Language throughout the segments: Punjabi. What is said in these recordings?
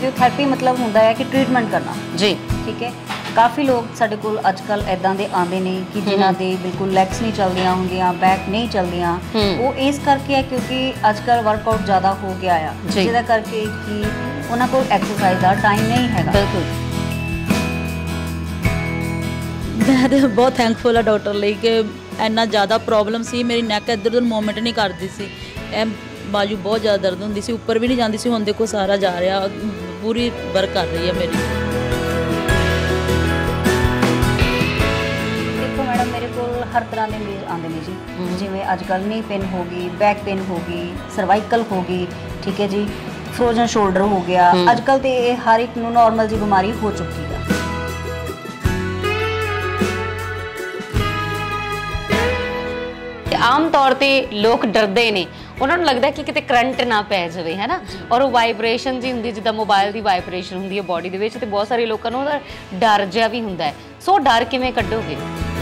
फिजियोथैरेपी मतलब होंदा है कि ट्रीटमेंट करना जी ठीक है। काफ़ी लोग साडे कोल अजकल इदां दे आंदे ने कि जिन्हां दे बिल्कुल लैग्स नहीं चलदियां होंदियां, बैक नहीं चलदियां, वो इस करके है क्योंकि अजकल वर्कआउट ज़्यादा हो गया आ, जिहदा करके कि उन्हां कोल एक्सरसाइज दा टाइम नहीं हैगा। बिल्कुल मैं तो बहुत थैंकफुल है डॉक्टर ਲਈ कि ਇੰਨਾ ਜ਼ਿਆਦਾ ਪ੍ਰੋਬਲਮ ਸੀ, ਮੇਰੀ ਨੈਕ ਇੱਧਰ ਉੱਧਰ ਮੂਵਮੈਂਟ ਨਹੀਂ ਕਰਦੀ ਸੀ, ਇਹ ਬਾਜੂ ਬਹੁਤ ਜ਼ਿਆਦਾ ਦਰਦ ਹੁੰਦੀ ਸੀ, ਉੱਪਰ ਵੀ ਨਹੀਂ ਜਾਂਦੀ ਸੀ। ਹੁਣ ਦੇਖੋ ਸਾਰਾ ਜਾ ਰਿਹਾ, ਪੂਰੀ ਵਰਕ ਕਰ ਰਹੀ ਹੈ ਮੇਰੀ। देखो मैडम मेरे को हर तरह के मरीज आते हैं जी, जिमें अजकल नी पेन हो गई, बैक पेन हो गई, सर्वाइकल हो गई, ठीक है जी, फ्रोजन शोल्डर हो गया। अजकल तो ये हर एक नू नॉर्मल जी बीमारी हो चुकी है। आम तौर पर लोग डरते ने, उन्होंने लगता है कि किते करंट ना पै जाए, है ना, और वो वाइब्रेशन जी होंगी जिदा मोबाइल की वाइब्रेशन होंगी है बॉडी के, तो बहुत सारे लोगों को डर जहा भी होंगे। सो डर किवें कड्डोगे?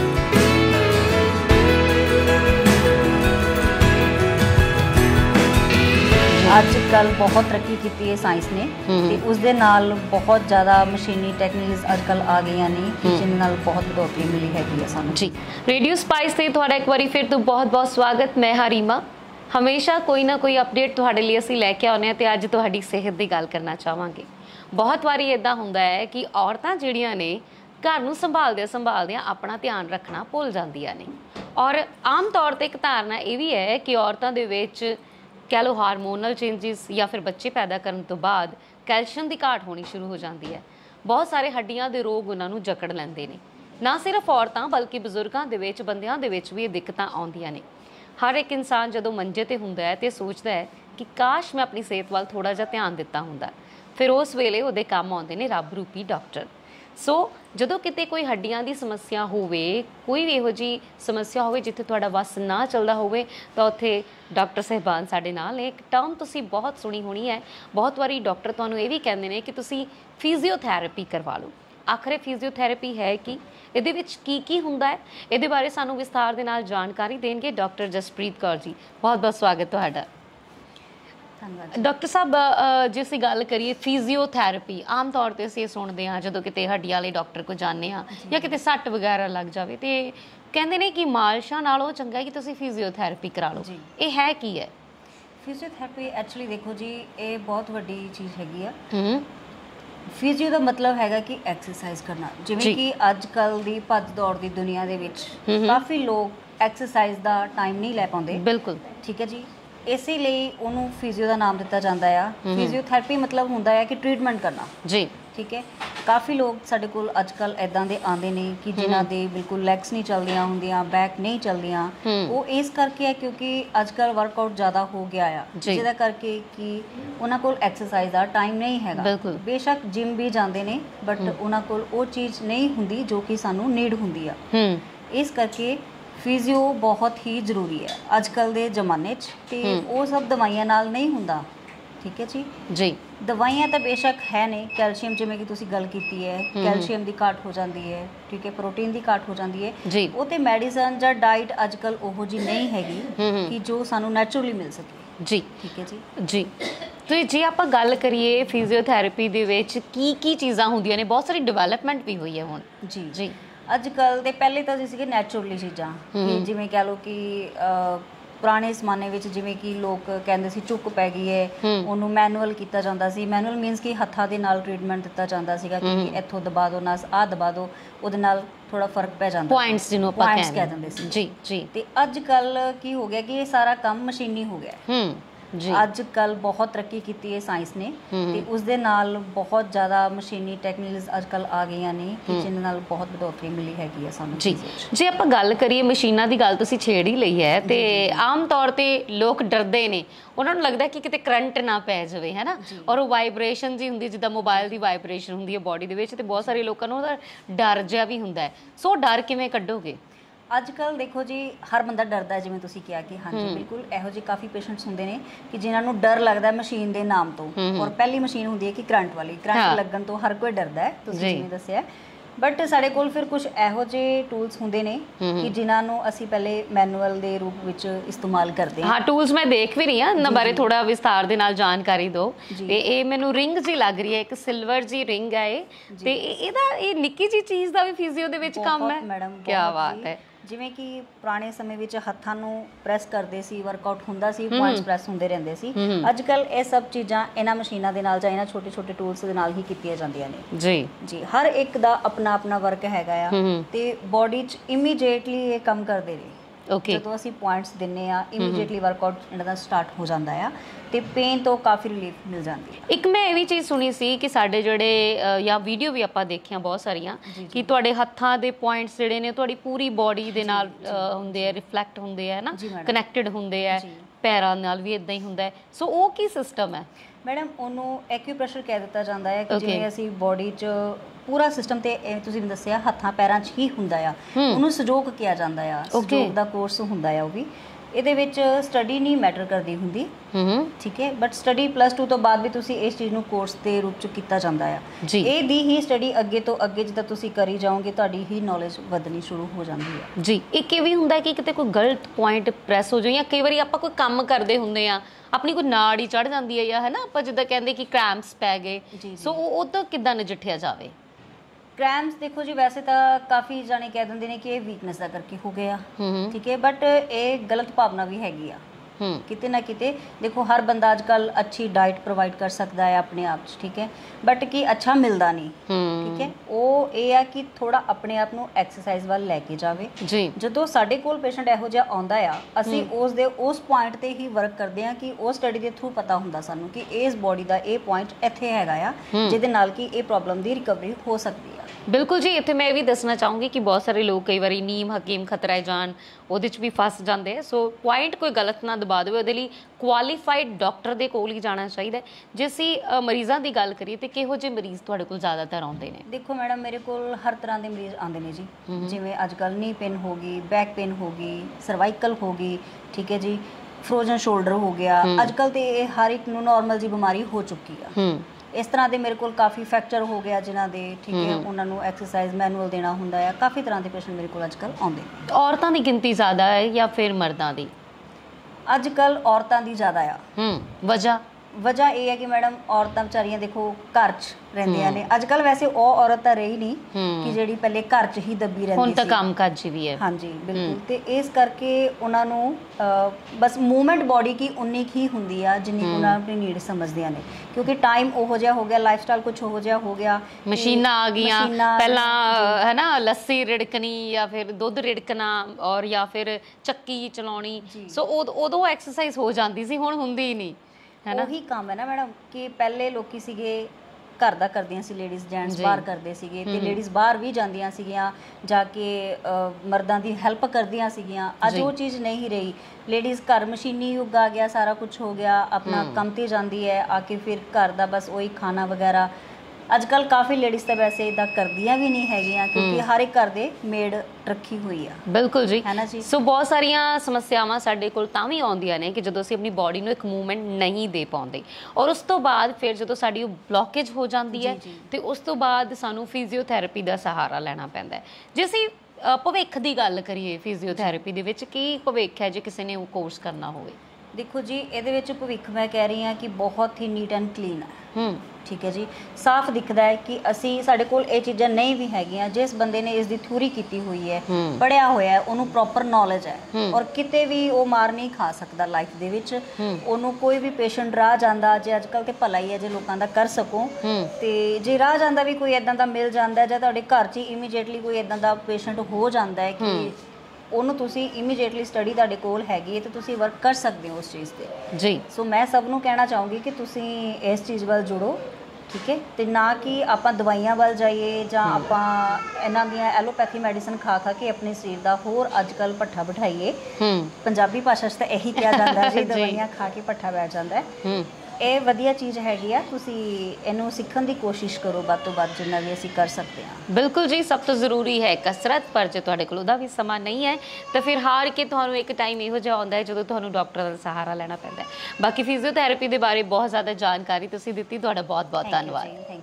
अजकल बहुत तरक्की की है साइंस ने, ते उसदे नाल बहुत ज़्यादा मशीनी टैक्नीक्स अजकल आ गई ने जिन्हां नाल बहुत बढ़ोतरी मिली हैगी सानूं जी। रेडियो स्पाइस से तुहाडा एक बारी फिर तो बहुत बहुत स्वागत। मैं हाँ रीमा, हमेशा कोई ना कोई अपडेट तुहाडे लिए असीं लैके आउंदे हां ते अज तुहाडी सेहत की गल करना चाहांगे। बहुत वारी इदां हुंदा है कि औरतां जिहड़ियां ने घर नूं संभालदियां अपना ध्यान रखना भुल जांदियां ने, और आम तौर पर एक धारणा ये भी है कि औरतां दे विच कह लो हारमोनल चेंजिस या फिर बच्चे पैदा करने तो बाद कैल्शियम की घाट होनी शुरू हो जाती है। बहुत सारे हड्डियां के रोग उन्होंने जकड़ लेंदे ने, ना सिर्फ औरतां बल्कि बजुर्गों के विच बंदियां दे विच भी ये दिक्कतां आउंदियां ने। हर एक इंसान जदों मंजे ते हुंदा है तो सोचता है कि काश मैं अपनी सेहत वाल थोड़ा जिहा ध्यान दिता हुंदा, फिर उस वेले उहदे काम आउंदे ने रब रूपी डॉक्टर। सो जदों किते कोई हड्डियां की समस्या होवे, कोई भी इहो जी समस्या होवे जिथे तुहाडा वस ना चलदा होवे, तो उत्थे डॉक्टर साहिबान साडे नाल ने। एक टर्म तुसीं बहुत सुनी होनी है, बहुत वारी डॉक्टर तुहानूं ये भी कहंदे ने कि तुसीं फिजियोथैरेपी करवा लो। आखिर फिजियोथैरेपी है कि इहदे विच की हुंदा है, इहदे बारे सानूं विस्तार दे नाल जानकारी देणगे डॉक्टर जसप्रीत कौर जी। बहुत बहुत स्वागत तुहाडा। डॉक्टर साहब जे असीं गल करिए फिजियोथैरेपी, आम तौर पर असीं सुणदे हां जदों किते हड्डियां वाले डॉक्टर को जाने या किते सੱਟ वगैरह लग जाए तो कहंदे ने कि मालशां नालों चंगा है कि तुसीं फिजियोथैरेपी करा लो। ये है की है फिजियोथैरेपी? एक्चुअली देखो जी, ये बहुत वड्डी चीज़ हैगी आ। फिजियो का मतलब हैगा कि एक्सरसाइज करना, जिवें कि अजकल दी भज दौड़ दी दुनिया दे विच काफ़ी लोग एक्सरसाइज का टाइम नहीं लै पाउंदे। बिल्कुल ठीक है जी, इसे लिए उन्होंने फिजियो का नाम दिता जाता है। फिजियोथैरेपी मतलब होंदा है कि ट्रीटमेंट करना जी, ठीक है। काफ़ी लोग साडे कोल अजकल इदां दे आंदे ने कि जिन्हां दे बिल्कुल लैग्स नहीं चलदियां होंदियां, बैक नहीं चलदियां, वो इस करके है क्योंकि अजकल वर्कआउट ज़्यादा हो गया आ, जिहदा करके कि उन्हां कोल एक्सरसाइज का टाइम नहीं हैगा। बेशक जिम भी जांदे ने बट उन्हां कोल वो चीज़ नहीं हुंदी जो कि सानूं नीड हुंदी आ। इस करके फिजियो बहुत ही जरूरी है अजकल के जमाने ते वो सब दवाइयां नाल नहीं हुंदा, ठीक है जी। जी दवाइयां तो बेशक है ने, कैल्शियम जिवें कि तुसीं गल कीती है, कैल्शियम की घाट हो जाती है, ठीक है, प्रोटीन की घाट हो जाती है जी। वो तो मैडिसन जां डाइट अजकल ओहो जी नहीं हैगी कि जो सानू नैचुरली मिल सके जी, ठीक है जी। जी तो जे आपां गल करिए फिजियोथैरेपी दे विच की चीज़ां हुंदियां ने, बहुत सारी डिवेलपमेंट भी हुई है हुण जी। जी अजकल तो पहले तो जी नैचुरली चीज़ां जिवें कह लो कि पुराने जमाने में जिवें कि लोग कहते सी चुक पै गई है, उन्होंने मैनुअल किया जाता सी। मैनुअल मीनस कि हत्थां दे नाल ट्रीटमेंट दिता जाता सीगा कि इत्थों दबा दो, नस आ दबा दो, उहदे नाल थोड़ा फर्क पै जाता, पॉइंट्स जिन्हों पॉइंट्स कह दिंदे सी जी। जी ते अजकल की हो गया कि ये सारा काम मशीनी हो गया अजकल बहुत तरक्की की है साइंस ने, ते उसदे नाल बहुत ज़्यादा मशीनी टैक्नीक्स अजकल आ गई ने कि जिन्हां नाल बहुत बढ़ोतरी मिली हैगी है सानूं जी। जे आपां गल करिए मशीनां दी गल तुसीं छेड़ ही लई है, ते आम तौर पर लोग डरते ने, उन्होंने लगता है कि किते करंट ना पै जाए, है ना, और वो वाइब्रेशन जी होंगी जिदा मोबाइल की वाइब्रेशन होंगी है बॉडी के, तो बहुत सारे लोगों को डर जहा भी होंदा है। सो डर किवें कड्डोगे? अजकल देखो जी हर बंदा डरदा है, जिवें तुसीं कहा कि हाँ जी बिल्कुल इहो जी काफ़ी पेशेंट्स होंदे ने कि जिन्होंने डर लगता है मशीन के नाम तो, और पहली मशीन होंदी है कि करंट वाली, करंट लगन तो हर कोई डरदा है, तुसीं जिवें दस्सिआ ਬਟ ਸਾਡੇ ਕੋਲ ਫਿਰ ਕੁਝ ਇਹੋ ਜਿਹੇ ਟੂਲਸ ਹੁੰਦੇ ਨੇ ਕਿ ਜਿਨ੍ਹਾਂ ਨੂੰ ਅਸੀਂ ਪਹਿਲੇ ਮੈਨੂਅਲ ਦੇ ਰੂਪ ਵਿੱਚ ਇਸਤੇਮਾਲ ਕਰਦੇ ਹਾਂ। ਟੂਲਸ ਮੈਂ ਦੇਖ ਵੀ ਰਹੀ ਹਾਂ, ਇਹਨਾਂ ਬਾਰੇ ਥੋੜਾ ਵਿਸਥਾਰ ਦੇ ਨਾਲ ਜਾਣਕਾਰੀ ਦਿਓ। ਤੇ ਇਹ ਮੈਨੂੰ ਰਿੰਗ ਜੀ ਲੱਗ ਰਹੀ ਹੈ, ਇੱਕ ਸਿਲਵਰ ਜੀ ਰਿੰਗ ਹੈ ਇਹ, ਤੇ ਇਹਦਾ ਇਹ ਨਿੱਕੀ ਜੀ ਚੀਜ਼ ਦਾ ਵੀ ਫਿਜ਼ੀਓ ਦੇ ਵਿੱਚ ਕੰਮ ਹੈ। ਮੈਡਮ ਕੀ ਬਾਤ ਹੈ। ਜਿਵੇਂ ਕਿ ਪੁਰਾਣੇ ਸਮੇਂ ਵਿੱਚ ਹੱਥਾਂ ਨੂੰ ਪ੍ਰੈਸ ਕਰਦੇ ਸੀ, ਵਰਕਆਊਟ ਹੁੰਦਾ ਸੀ, ਪੁਆਇੰਟਸ ਪ੍ਰੈਸ ਹੁੰਦੇ ਰਹਿੰਦੇ ਸੀ। ਅੱਜ ਕੱਲ ਇਹ ਸਭ ਚੀਜ਼ਾਂ ਇਹਨਾਂ ਮਸ਼ੀਨਾਂ ਦੇ ਨਾਲ ਜਾਂ ਇਹਨਾਂ ਛੋਟੇ ਛੋਟੇ ਟੂਲਸ ਦੇ ਨਾਲ ਹੀ ਕੀਤੀਆਂ ਜਾਂਦੀਆਂ ਨੇ। ਜੀ ਜੀ, ਹਰ ਇੱਕ ਦਾ ਆਪਣਾ ਆਪਣਾ ਵਰਕ ਹੈਗਾ ਆ ਤੇ ਬੋਡੀ 'ਚ ਇਮੀਡੀਏਟਲੀ ਇਹ ਕੰਮ ਕਰਦੇ ਨੇ। ਜਦੋਂ ਅਸੀਂ ਪੁਆਇੰਟਸ ਦਿੰਨੇ ਆ, ਇਮੀਡੀਏਟਲੀ ਵਰਕਆਊਟ ਇਹਨਾਂ ਦਾ ਸਟਾਰਟ ਹੋ ਜਾਂਦਾ ਆ ਤੇ ਪੇਨ ਤੋਂ ਕਾਫੀ ਰਿਲੀਫ ਮਿਲ ਜਾਂਦੀ ਹੈ। ਇੱਕ ਮੈਂ ਇਹ ਵੀ ਚੀਜ਼ ਸੁਣੀ ਸੀ ਕਿ ਸਾਡੇ ਜਿਹੜੇ ਜਾਂ ਵੀਡੀਓ ਵੀ ਆਪਾਂ ਦੇਖੀਆਂ ਬਹੁਤ ਸਾਰੀਆਂ ਕਿ ਤੁਹਾਡੇ ਹੱਥਾਂ ਦੇ ਪੁਆਇੰਟਸ ਜਿਹੜੇ ਨੇ ਤੁਹਾਡੀ ਪੂਰੀ ਬੋਡੀ ਦੇ ਨਾਲ ਹੁੰਦੇ ਆ, ਰਿਫਲੈਕਟ ਹੁੰਦੇ ਆ ਨਾ, ਕਨੈਕਟਡ ਹੁੰਦੇ ਆ, ਪੈਰਾਂ ਨਾਲ ਵੀ ਇਦਾਂ ਹੀ ਹੁੰਦਾ ਹੈ। ਸੋ ਉਹ ਕੀ ਸਿਸਟਮ ਹੈ ਮੈਡਮ? ਉਹਨੂੰ ਐਕਿਊਪ੍ਰੈਸ਼ਰ ਕਹਿ ਦਿੱਤਾ ਜਾਂਦਾ ਹੈ ਕਿ ਜਿਵੇਂ ਅਸੀਂ ਬੋਡੀ 'ਚ ਪੂਰਾ ਸਿਸਟਮ ਤੇ ਤੁਸੀਂ ਵੀ ਦੱਸਿਆ ਹੱਥਾਂ ਪੈਰਾਂ 'ਚ ਹੀ ਹੁੰਦਾ ਆ, ਉਹਨੂੰ ਸਜੋਗ ਕਿਹਾ ਜਾਂਦਾ ਆ। ਸਜੋਗ ਦਾ ਕੋਰਸ ਹੁੰਦਾ ਆ ਉਹ ਵੀ। ਇਹਦੇ ਵਿੱਚ ਸਟੱਡੀ ਨਹੀਂ ਮੈਟਰ ਕਰਦੀ ਹੁੰਦੀ, ਠੀਕ ਹੈ, ਬਟ ਸਟੱਡੀ +2 ਤੋਂ ਬਾਅਦ ਵੀ ਤੁਸੀਂ ਇਸ ਚੀਜ਼ ਨੂੰ ਕੋਰਸ ਦੇ ਰੂਪ 'ਚ ਕੀਤਾ ਜਾਂਦਾ ਆ। ਇਹਦੀ ਹੀ ਸਟੱਡੀ ਅੱਗੇ ਤੋਂ ਅੱਗੇ ਜਿੱਦਾਂ ਤੁਸੀਂ ਕਰੀ ਜਾਓਗੇ ਤੁਹਾਡੀ ਹੀ ਨੌਲੇਜ ਵਧਣੀ ਸ਼ੁਰੂ ਹੋ ਜਾਂਦੀ ਹੈ। ਜੀ, ਇੱਕ ਇਹ ਵੀ ਹੁੰਦਾ ਕਿ ਕਿਤੇ ਕੋਈ ਗਲਤ ਪੁਆਇੰਟ ਪ੍ਰੈਸ ਹੋ ਜਾਏ ਜਾਂ ਕਈ ਵਾਰੀ ਆਪਾਂ ਕੋਈ ਕੰਮ ਕਰਦੇ ਹੁੰਦੇ ਆ, ਆਪਣੀ ਕੋਈ ਨਾੜ ਹੀ ਚੜ ਜਾਂਦੀ ਹੈ ਜਾਂ ਹੈ ਨਾ, ਆਪਾਂ ਜਿੱਦਾਂ ਕਹਿੰਦੇ ਕਿ ਕ੍ਰੈਂਪਸ ਪੈ ਗਏ, ਸੋ ਉਹ ਤੋਂ ਕਿੱਦਾਂ ਨਜਿੱਠਿਆ ਜਾਵੇ? ਕ੍ਰੈਂਪਸ ਦੇਖੋ ਜੀ, ਵੈਸੇ ਤਾਂ ਕਾਫੀ ਜਾਣੇ ਕਹਿ ਦਿੰਦੇ ਨੇ ਕਿ ਇਹ ਵੀਕਨੈਸ ਦਾ ਕਰਕੇ ਹੋ ਗਿਆ, ਠੀਕ ਹੈ, ਬਟ ਇਹ ਗਲਤ ਭਾਵਨਾ ਵੀ ਹੈਗੀ ਆ ਕਿਤੇ ਨਾ ਕਿਤੇ। ਦੇਖੋ ਹਰ ਬੰਦਾ ਅੱਜ ਕੱਲ ਅੱਛੀ ਡਾਈਟ ਪ੍ਰੋਵਾਈਡ ਕਰ ਸਕਦਾ ਹੈ ਆਪਣੇ ਆਪ 'ਚ, ਠੀਕ ਹੈ, ਬਟ ਕੀ ਅੱਛਾ ਮਿਲਦਾ ਨਹੀਂ, ਠੀਕ ਹੈ। ਉਹ ਇਹ ਆ ਕਿ ਥੋੜਾ ਆਪਣੇ ਆਪ ਨੂੰ ਐਕਸਰਸਾਈਜ਼ ਵੱਲ ਲੈ ਕੇ ਜਾਵੇ। ਜਦੋਂ ਸਾਡੇ ਕੋਲ ਪੇਸ਼ੈਂਟ ਇਹੋ ਜਿਹਾ ਆਉਂਦਾ ਆ, ਅਸੀਂ ਉਸ ਪੁਆਇੰਟ ਤੇ ਹੀ ਵਰਕ ਕਰਦੇ ਆ ਕਿ ਉਹ ਸਟੱਡੀ ਦੇ ਥਰੂ ਪਤਾ ਹੁੰਦਾ ਸਾਨੂੰ ਕਿ ਇਸ ਬੋਡੀ ਦਾ ਇਹ ਪੁਆਇੰਟ ਇੱਥੇ ਹੈਗਾ ਆ ਜਿਹਦੇ ਨਾਲ ਕਿ ਇਹ ਪ੍ਰੋਬਲਮ ਦੀ ਰਿਕਵਰੀ ਹੋ ਸਕਦੀ ਆ। ਬਿਲਕੁਲ ਜੀ, ਇੱਥੇ ਮੈਂ ਇਹ ਵੀ ਦੱਸਣਾ ਚਾਹੂੰਗੀ ਕਿ ਬਹੁਤ ਸਾਰੇ ਲੋਕ ਕਈ ਵਾਰੀ ਨੀਮ ਹਕੀਮ ਖਤਰਾ ਜਾਣ ਉਹਦੇ 'ਚ ਵੀ ਫਸ ਜਾਂਦੇ ਆ। ਸੋ ਪੁਆਇੰਟ ਕੋਈ ਗਲਤ ਨਾ ਦਬਾ ਦੇਵੇ, ਉਹਦੇ ਲਈ ਕੁਆਲੀਫਾਈਡ ਡਾਕਟਰ ਦੇ ਕੋਲ ਹੀ ਜਾਣਾ ਚਾਹੀਦਾ। ਜੇ ਅਸੀਂ ਮਰੀਜ਼ਾਂ ਦੀ ਗੱਲ ਕਰੀਏ ਤੇ ਕਿਹੋ ਜਿਹੇ ਮਰੀਜ਼ ਤੁਹਾਡੇ ਕੋਲ ਜ਼ਿਆਦਾਤਰ ਆਉਂਦੇ ਨੇ? ਦੇਖੋ ਮੈਡਮ, ਮੇਰੇ ਕੋਲ ਹਰ ਤਰ੍ਹਾਂ ਦੇ ਮਰੀਜ਼ ਆਉਂਦੇ ਨੇ ਜੀ। ਜਿਵੇਂ ਅੱਜ ਕੱਲ੍ਹ ਨੀ ਪੇਨ ਹੋ ਗਈ, ਬੈਕ ਪੇਨ ਹੋ ਗਈ, ਸਰਵਾਈਕਲ ਹੋ ਗਈ, ਠੀਕ ਹੈ ਜੀ, ਫਰੋਜ਼ਨ ਸ਼ੋਲਡਰ ਹੋ ਗਿਆ। ਅੱਜ ਕੱਲ੍ਹ ਤੇ ਇਹ ਹਰ ਇੱਕ ਨੂੰ ਨੋਰਮਲ ਜੀ ਬਿਮਾਰੀ ਹੋ ਚੁੱਕੀ ਆ। ਇਸ ਤਰ੍ਹਾਂ ਦੇ ਮੇਰੇ ਕੋਲ ਕਾਫੀ ਫ੍ਰੈਕਚਰ ਹੋ ਗਿਆ ਜਿਨ੍ਹਾਂ ਦੇ, ਠੀਕ ਹੈ, ਉਹਨਾਂ ਨੂੰ ਐਕਸਰਸਾਈਜ਼ ਮੈਨੂਅਲ ਦੇਣਾ ਹੁੰਦਾ ਹੈ। ਕਾਫੀ ਤਰ੍ਹਾਂ ਦੇ ਪੇਸ਼ੈਂਟ ਮੇਰੇ ਕੋਲ ਅੱਜ ਕੱਲ੍ਹ ਆਉਂਦੇ ਨੇ। ਔਰਤਾਂ ਦੀ ਗਿਣਤੀ ਜ਼ਿਆਦਾ ਹੈ ਜਾਂ ਫਿਰ ਮਰਦਾਂ ਦੀ? ਅੱਜ ਕੱਲ੍ਹ ਔਰਤਾਂ ਦੀ ਜ਼ਿਆਦਾ ਆ। ਵਜ੍ਹਾ ਇਹ ਹੈ ਕਿ ਮੈਡਮ ਔਰਤਾਂ ਵਿਚਾਰੀਆਂ ਦੇਖੋ ਘਰ 'ਚ ਰਹਿੰਦੀਆਂ ਨੇ। ਅੱਜ ਕੱਲ੍ਹ ਵੈਸੇ ਉਹ ਔਰਤ ਤਾਂ ਰਹੀ ਨਹੀਂ ਕਿ ਜਿਹੜੀ ਪਹਿਲੇ ਘਰ 'ਚ ਹੀ ਦੱਬੀ ਰਹਿੰਦੀ ਸੀ। ਹੁਣ ਤਾਂ ਕੰਮ ਕਾਜ ਵੀ ਹੈ। ਹਾਂਜੀ ਬਿਲਕੁਲ। ਤੇ ਇਸ ਕਰਕੇ ਉਹਨਾਂ ਨੂੰ ਬਸ ਮੂਵਮੈਂਟ ਬੋਡੀ ਕੀ ਉਨੀ ਹੀ ਹੁੰਦੀ ਆ ਜਿੰਨੀ ਉਹਨਾਂ ਆਪਣੀ ਨੀਡ ਸਮਝਦੀਆਂ ਨੇ, ਕਿਉਂਕਿ ਟਾਈਮ ਉਹੋ ਜਿਹਾ ਹੋ ਗਿਆ, ਲਾਈਫ ਸਟਾਈਲ ਕੁਛ ਉਹੋ ਜਿਹਾ ਹੋ ਗਿਆ, ਮਸ਼ੀਨਾਂ ਆ ਗਈਆਂ। ਪਹਿਲਾਂ ਹੈ ਨਾ ਲੱਸੀ ਰਿੜਕਣੀ ਜਾਂ ਫਿਰ ਦੁੱਧ ਰਿੜਕਣਾ ਔਰ ਜਾਂ ਫਿਰ ਚੱਕੀ ਚਲਾਉਣੀ, ਸੋ ਉਦੋਂ ਐਕਸਰਸਾਈਜ਼ ਹੋ ਜਾਂਦੀ ਸੀ, ਹੁਣ ਹੁੰਦੀ ਹੀ ਨਹੀਂ। ਉਹੀ ਕੰਮ ਹੈ ਨਾ ਮੈਡਮ ਕਿ ਪਹਿਲੇ ਲੋਕੀ ਸੀਗੇ ਘਰ ਦਾ ਕਰਦੀਆਂ ਸੀ, ਲੇਡੀਜ਼ ਜੈਂਟਸ ਬਾਹਰ ਕਰਦੇ ਸੀਗੇ ਤੇ ਲੇਡੀਜ਼ ਬਾਹਰ ਵੀ ਜਾਂਦੀਆਂ ਸੀਗੀਆਂ ਜਾ ਕੇ ਮਰਦਾਂ ਦੀ ਹੈਲਪ ਕਰਦੀਆਂ ਸੀਗੀਆਂ। ਅੱਜ ਉਹ ਚੀਜ਼ ਨਹੀਂ ਰਹੀ। ਲੇਡੀਜ਼ ਘਰ ਮਸ਼ੀਨੀ ਯੁੱਗ ਆ ਗਿਆ, ਸਾਰਾ ਕੁਝ ਹੋ ਗਿਆ, ਆਪਣਾ ਕੰਮ ਤੇ ਜਾਂਦੀ ਹੈ, ਆ ਕੇ ਫਿਰ ਘਰ ਦਾ ਬਸ ਉਹੀ ਖਾਣਾ ਵਗੈਰਾ। ਅੱਜ ਕੱਲ੍ਹ ਕਾਫੀ ਲੇਡੀਜ਼ ਤਾਂ ਵੈਸੇ ਇੱਦਾਂ ਕਰਦੀਆਂ ਵੀ ਨਹੀਂ ਹੈਗੀਆਂ ਕਿਉਂਕਿ ਹਰ ਇੱਕ ਘਰ ਦੇ ਮੇਡ ਰੱਖੀ ਹੋਈ ਆ। ਬਿਲਕੁਲ ਜੀ, ਹੈ ਨਾ ਜੀ। ਸੋ ਬਹੁਤ ਸਾਰੀਆਂ ਸਮੱਸਿਆਵਾਂ ਸਾਡੇ ਕੋਲ ਤਾਂ ਵੀ ਆਉਂਦੀਆਂ ਨੇ ਕਿ ਜਦੋਂ ਅਸੀਂ ਆਪਣੀ ਬੋਡੀ ਨੂੰ ਇੱਕ ਮੂਵਮੈਂਟ ਨਹੀਂ ਦੇ ਪਾਉਂਦੇ ਔਰ ਉਸ ਤੋਂ ਬਾਅਦ ਫਿਰ ਜਦੋਂ ਸਾਡੀ ਉਹ ਬਲੌਕੇਜ ਹੋ ਜਾਂਦੀ ਹੈ ਤੇ ਉਸ ਤੋਂ ਬਾਅਦ ਸਾਨੂੰ ਫਿਜ਼ੀਓਥੈਰੇਪੀ ਦਾ ਸਹਾਰਾ ਲੈਣਾ ਪੈਂਦਾ ਹੈ। ਜੇ ਅਸੀਂ ਭਵਿੱਖ ਦੀ ਗੱਲ ਕਰੀਏ ਫਿਜ਼ੀਓਥੈਰੇਪੀ ਦੇ ਵਿੱਚ ਕੀ ਭਵਿੱਖ ਹੈ ਜੇ ਕਿਸੇ ਨੇ ਉਹ ਕੋਰਸ ਕਰਨਾ ਹੋਵੇ? ਦੇਖੋ ਜੀ, ਇਹਦੇ ਵਿੱਚ ਭਵਿੱਖ ਮੈਂ ਕਹਿ ਰਹੀ ਹਾਂ ਕਿ ਬਹੁਤ ਹੀ ਨੀਟ ਐਂਡ ਕਲੀਨ ਹੈ, ਠੀਕ ਹੈ ਜੀ। ਸਾਫ਼ ਦਿਖਦਾ ਹੈ ਕਿ ਸਾਡੇ ਕੋਲ ਇਹ ਚੀਜ਼ਾਂ ਨਹੀਂ ਵੀ ਹੈਗੀਆਂ। ਜਿਸ ਬੰਦੇ ਨੇ ਇਸ ਦੀ ਥਿਊਰੀ ਕੀਤੀ ਹੋਈ ਹੈ, ਪੜ੍ਹਿਆ ਹੋਇਆ ਹੈ, ਉਹਨੂੰ ਪ੍ਰੋਪਰ ਨੌਲੇਜ ਹੈ ਔਰ ਕਿਤੇ ਵੀ ਉਹ ਮਾਰ ਨਹੀਂ ਖਾ ਸਕਦਾ ਲਾਈਫ ਦੇ ਵਿੱਚ। ਉਹਨੂੰ ਕੋਈ ਵੀ ਪੇਸ਼ੈਂਟ ਰਾਹ ਜਾਂਦਾ, ਜੇ ਅੱਜ ਕੱਲ੍ਹ ਤੇ ਭਲਾ ਹੀ ਹੈ ਜੇ ਲੋਕਾਂ ਦਾ ਕਰ ਸਕੋ, ਤੇ ਜੇ ਰਾਹ ਜਾਂਦਾ ਵੀ ਕੋਈ ਇੱਦਾਂ ਦਾ ਮਿਲ ਜਾਂਦਾ ਜਾਂ ਤੁਹਾਡੇ ਘਰ 'ਚ ਹੀ ਇਮੀਡੀਏਟਲੀ ਕੋਈ ਇੱਦਾਂ ਦਾ ਪੇਸ਼ੈਂਟ ਹੋ ਜਾਂਦਾ ਹੈ ਕਿ ਉਹਨੂੰ ਤੁਸੀਂ ਇਮੀਡੀਏਟਲੀ ਸਟੱਡੀ ਤੁਹਾਡੇ ਕੋਲ ਹੈਗੀ ਹੈ ਤੇ ਤੁਸੀਂ ਵਰਕ ਕਰ ਸਕਦੇ ਹੋ ਉਸ ਚੀਜ਼ 'ਤੇ ਜੀ। ਸੋ ਮੈਂ ਸਭ ਨੂੰ ਕਹਿਣਾ ਚਾਹੂੰਗੀ ਕਿ ਤੁਸੀਂ ਇਸ ਚੀਜ਼ ਵੱਲ ਜੁੜੋ, ਠੀਕ ਹੈ, ਤੇ ਨਾ ਕਿ ਆਪਾਂ ਦਵਾਈਆਂ ਵੱਲ ਜਾਈਏ ਜਾਂ ਆਪਾਂ ਇਹਨਾਂ ਦੀਆਂ ਐਲੋਪੈਥੀ ਮੈਡੀਸਨ ਖਾ ਕੇ ਆਪਣੇ ਸਰੀਰ ਦਾ ਹੋਰ ਅੱਜ ਕੱਲ੍ਹ ਭੱਠਾ ਬਿਠਾਈਏ। ਪੰਜਾਬੀ ਭਾਸ਼ਾ 'ਚ ਤਾਂ ਇਹੀ ਕਿਹਾ ਜਾਂਦਾ ਜੀ, ਦਵਾਈਆਂ ਖਾ ਕੇ ਭੱਠਾ ਬੈਠ ਜਾਂਦਾ ਹੈ। ਇਹ ਵਧੀਆ ਚੀਜ਼ ਹੈਗੀ ਆ, ਤੁਸੀਂ ਇਹਨੂੰ ਸਿੱਖਣ ਦੀ ਕੋਸ਼ਿਸ਼ ਕਰੋ ਵੱਧ ਤੋਂ ਵੱਧ ਜਿੰਨਾ ਵੀ ਅਸੀਂ ਕਰ ਸਕਦੇ ਹਾਂ। ਬਿਲਕੁਲ ਜੀ, ਸਭ ਤੋਂ ਜ਼ਰੂਰੀ ਹੈ ਕਸਰਤ, ਪਰ ਜੇ ਤੁਹਾਡੇ ਕੋਲ ਉਹਦਾ ਵੀ ਸਮਾਂ ਨਹੀਂ ਹੈ ਤਾਂ ਫਿਰ ਹਾਰ ਕੇ ਤੁਹਾਨੂੰ ਇੱਕ ਟਾਈਮ ਇਹੋ ਜਿਹਾ ਆਉਂਦਾ ਹੈ ਜਦੋਂ ਤੁਹਾਨੂੰ ਡਾਕਟਰ ਦਾ ਸਹਾਰਾ ਲੈਣਾ ਪੈਂਦਾ ਹੈ। ਬਾਕੀ ਫਿਜ਼ੀਓਥੈਰੇਪੀ ਦੇ ਬਾਰੇ ਬਹੁਤ ਜ਼ਿਆਦਾ ਜਾਣਕਾਰੀ ਤੁਸੀਂ ਦਿੱਤੀ, ਤੁਹਾਡਾ ਬਹੁਤ ਬਹੁਤ ਧੰਨਵਾਦ।